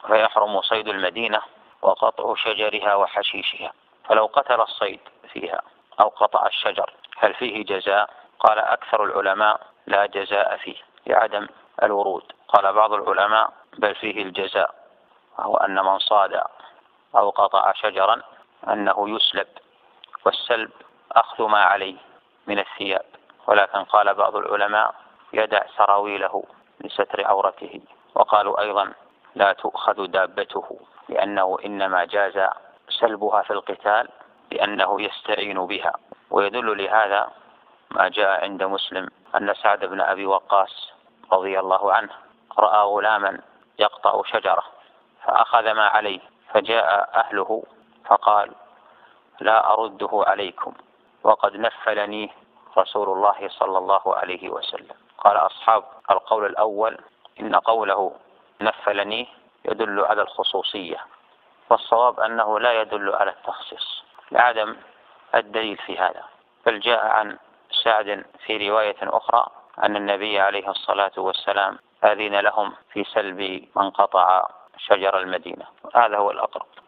فيحرم صيد المدينة وقطع شجرها وحشيشها. فلو قتل الصيد فيها أو قطع الشجر هل فيه جزاء؟ قال أكثر العلماء لا جزاء فيه لعدم الورود. قال بعض العلماء بل فيه الجزاء، وهو أن من صاد أو قطع شجرا أنه يسلب، والسلب أخذ ما عليه من الثياب. ولكن قال بعض العلماء يدع سراويله لستر عورته. وقالوا أيضا لا تؤخذ دابته، لأنه إنما جاز سلبها في القتال لأنه يستعين بها. ويدل لهذا ما جاء عند مسلم أن سعد بن أبي وقاص رضي الله عنه رأى غلاما يقطع شجرة فأخذ ما عليه، فجاء أهله فقال لا أرده عليكم وقد نفلني رسول الله صلى الله عليه وسلم. قال أصحاب القول الأول إن قوله نفلني يدل على الخصوصية، والصواب أنه لا يدل على التخصيص لعدم الدليل في هذا. بل جاء عن سعد في رواية أخرى أن النبي عليه الصلاة والسلام أذن لهم في سلب من قطع شجر المدينة. هذا هو الأقرب.